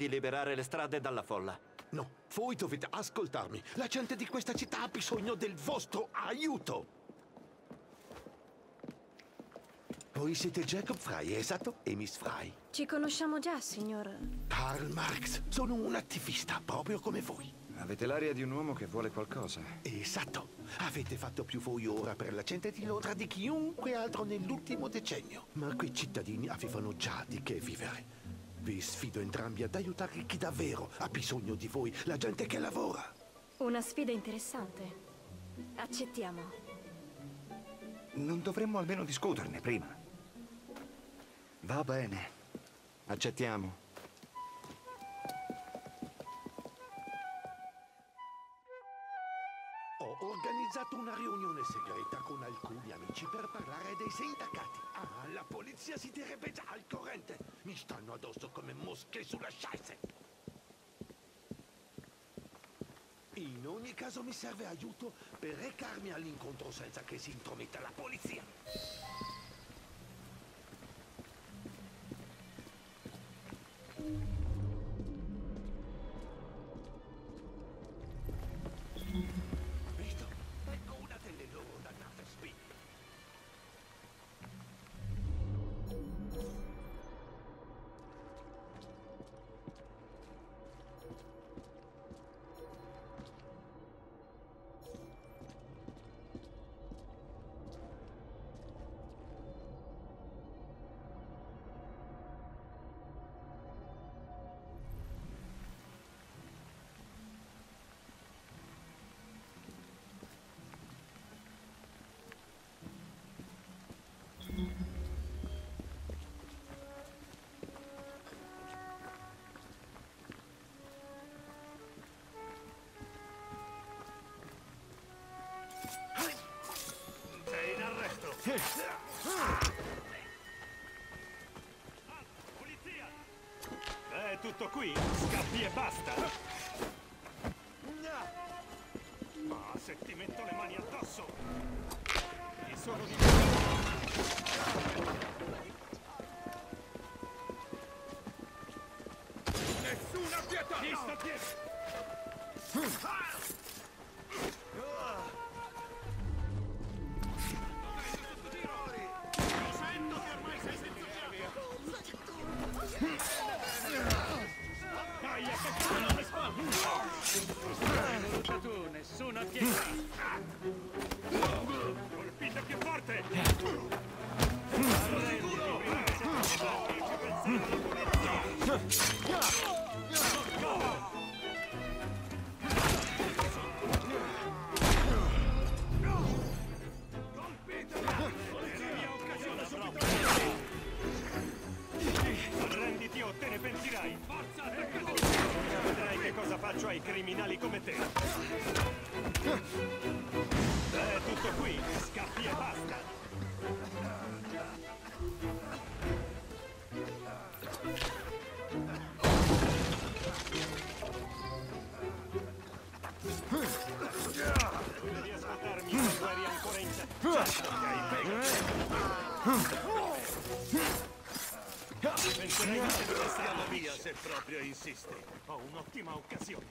di liberare le strade dalla folla. No, voi dovete ascoltarmi. La gente di questa città ha bisogno del vostro aiuto. Voi siete Jacob Frey, esatto? E Miss Frey. Ci conosciamo già, signor... Karl Marx. Sono un attivista, proprio come voi. Avete l'aria di un uomo che vuole qualcosa. Esatto. Avete fatto più voi ora per la gente di Londra di chiunque altro nell'ultimo decennio. Ma quei cittadini avevano già di che vivere. Vi sfido entrambi ad aiutare chi davvero ha bisogno di voi, la gente che lavora. Una sfida interessante. Accettiamo. Non dovremmo almeno discuterne prima? Va bene. Accettiamo. Ho organizzato una riunione segreta con alcuni amici per parlare dei sindacati. Ah, la polizia si direbbe già al corrente. Mi stanno addosso come mosche sulla scheisse. In ogni caso mi serve aiuto per recarmi all'incontro senza che si intrometta la polizia. Visto? Ecco una delle loro dannate spine. Sei in arresto! Polizia! È tutto qui? Scappi e basta! Ma se ti metto le mani addosso! Ti sono di... Nessuna pietà! Chi sta dietro? Tu, nessuna pietà! Colpite più forte! Arrenditi prima che ci pensare alla polizia! Arrenditi o te ne pentirai! Forza, attaccati! Vedrai che cosa faccio ai criminali come te! È tutto qui! Scappi e basta! Devi ascoltarmi quando eri ancora in te! Penserei che te ne stiamo via se proprio insisti. Ho un'ottima occasione.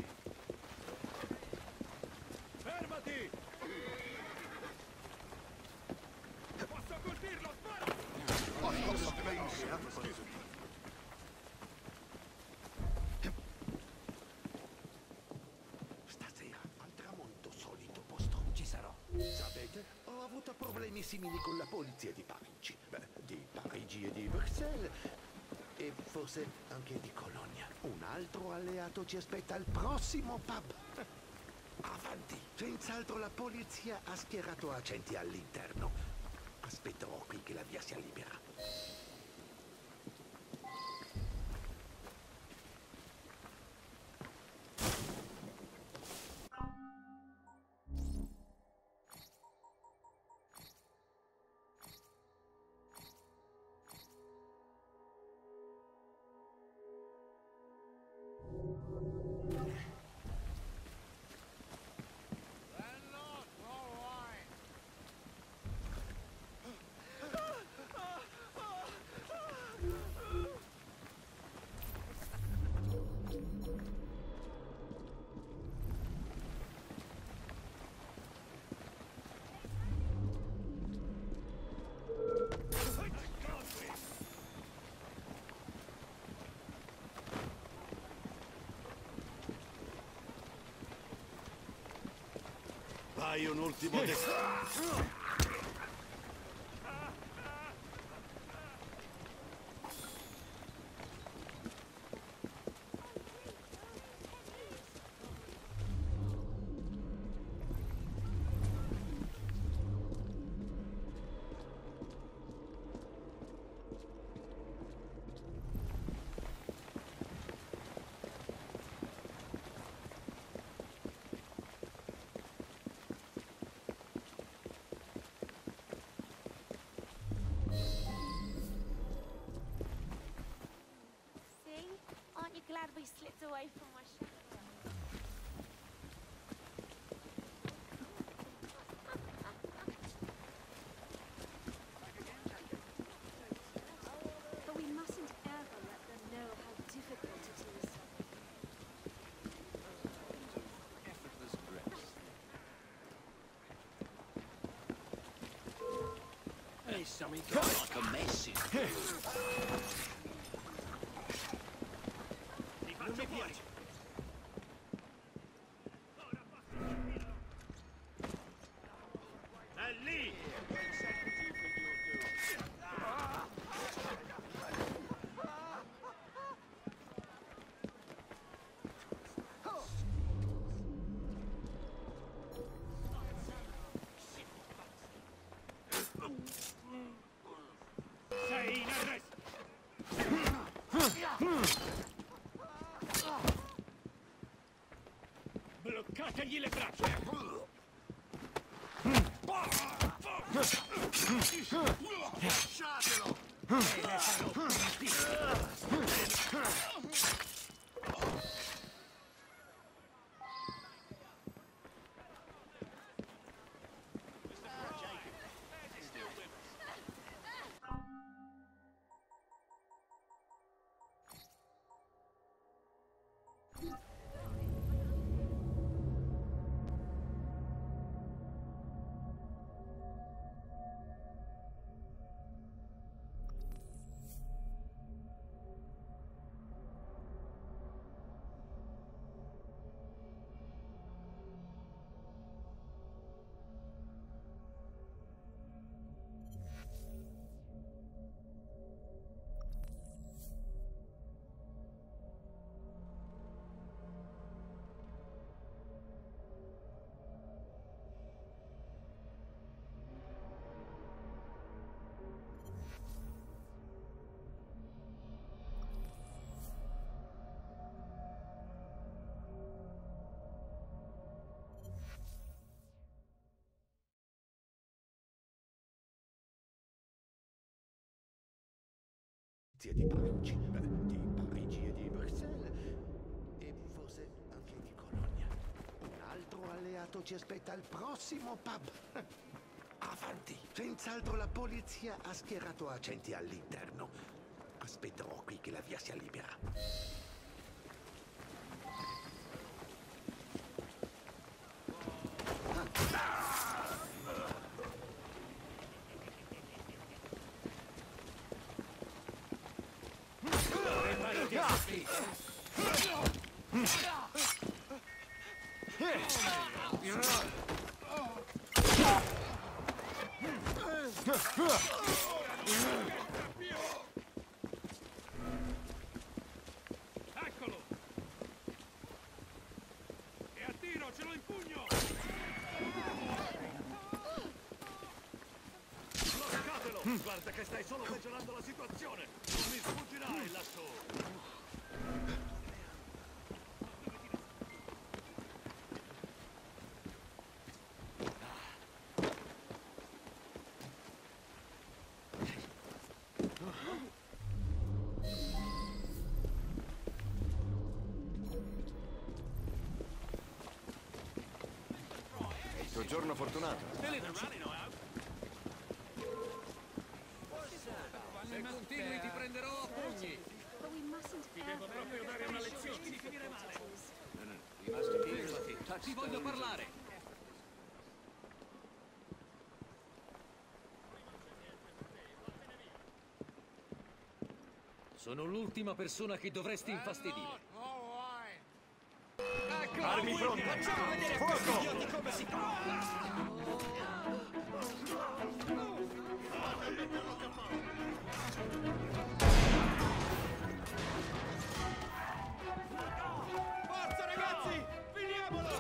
Fermati! Posso colpirlo? Spara! Stasera al tramonto solito posto ci sarò. Sapete, ho avuto problemi simili con la polizia di Parigi. Beh, di Parigi e di Bruxelles. E forse anche di Colonia. Un altro alleato ci aspetta al prossimo pub. Avanti. Senz'altro la polizia ha schierato agenti all'interno. Aspetterò qui che la via sia libera. Hai un ultimo destino. Aren't you glad we slipped away from my shadow? But we mustn't ever let them know how difficult it is. Effortless grace. Hey, something like a message. Non mi piace. È lì! Sei in arresto! Bloccategli le braccia! Lasciatelo! Di Parigi, di Parigi e di Bruxelles e forse anche di Colonia. Un altro alleato ci aspetta al prossimo pub. Avanti! Senz'altro la polizia ha schierato agenti all'interno. Aspetterò qui che la via sia libera. Eccolo! E a tiro, ce l'ho in pugno! Bloccatelo! Guarda che stai solo peggiorando la situazione! Non mi sfuggirai lassù! Tuo giorno fortunato. Se continui ti prenderò a pugni. But we mustn't ever proprio dare una lezione. let them know how Ti difficult it is. Ti voglio parlare. Sono l'ultima persona che dovresti infastidire. Armi pronte! Facciamo vedere a questi idioti come si fa! Forza ragazzi! Finiamolo!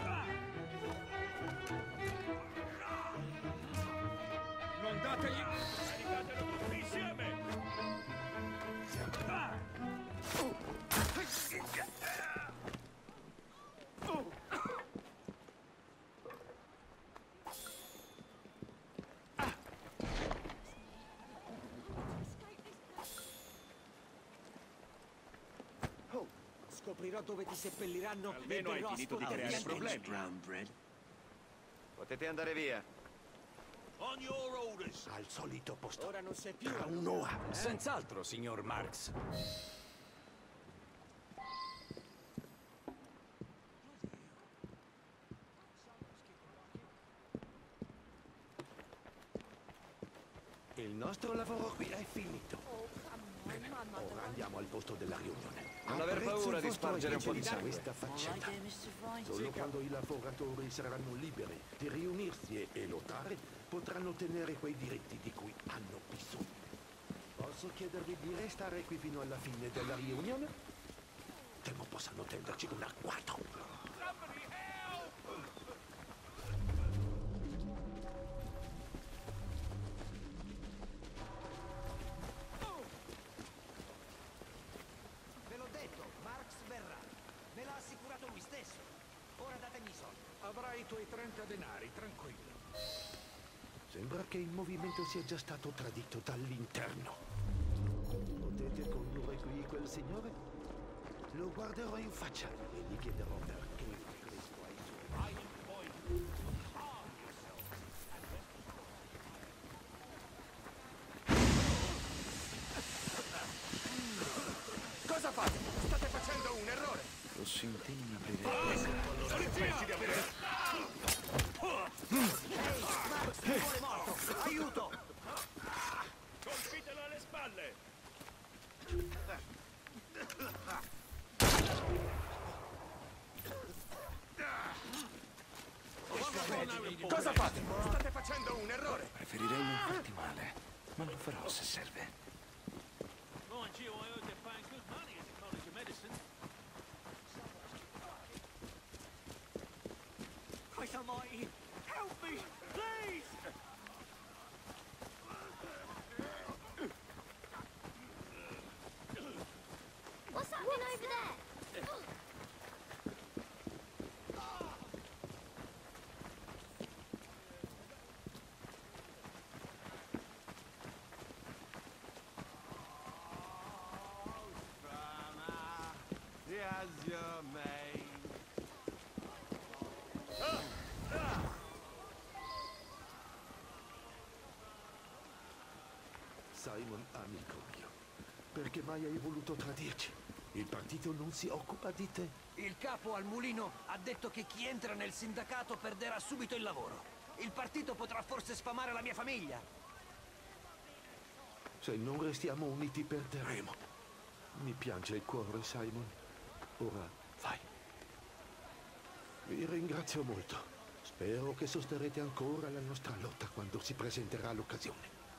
Non dategli... Caricatelo tutti insieme! Scoprirò dove ti seppelliranno Almeno hai finito di creare problemi. Brown bread. Potete andare via. On your orders. Al solito posto. Ora non sei più... Tra un'ora. Senz'altro, signor Marx. Il nostro lavoro qui è finito. Bene, ora andiamo al posto della riunione. Non aver Apprezzo paura il di vostro spargere un po' di aiuto in sangue. questa faccenda. Solo quando i lavoratori saranno liberi di riunirsi e lottare, potranno ottenere quei diritti di cui hanno bisogno. Posso chiedervi di restare qui fino alla fine della riunione? Temo possano tenderci un agguato. Ve l'ho detto, Marx verrà. Me l'ha assicurato lui stesso. Ora datemi i soldi. Avrai i tuoi 30 denari, tranquillo. Sembra che il movimento sia già stato tradito dall'interno. Potete condurre qui quel signore? Lo guarderò in faccia e gli chiederò perché questo ai suoi. Cosa fate? State facendo un errore! Lo senti non aprire. Smetti di avere... Vuole morto! Aiuto! Colpitelo alle spalle! Cosa fate? State facendo un errore! Preferirei non farti male, ma lo farò se serve. Mind you, I heard they're paying good money at the College of Medicine. Christ almighty! Help me! Please! What's happening over there? Simon, amico mio, perché mai hai voluto tradirci? Il partito non si occupa di te. Il capo al mulino ha detto che chi entra nel sindacato perderà subito il lavoro. Il partito potrà forse sfamare la mia famiglia. Se non restiamo uniti perderemo. Mi piange il cuore, Simon. Ora vai. Vi ringrazio molto. Spero che sosterrete ancora la nostra lotta quando si presenterà l'occasione.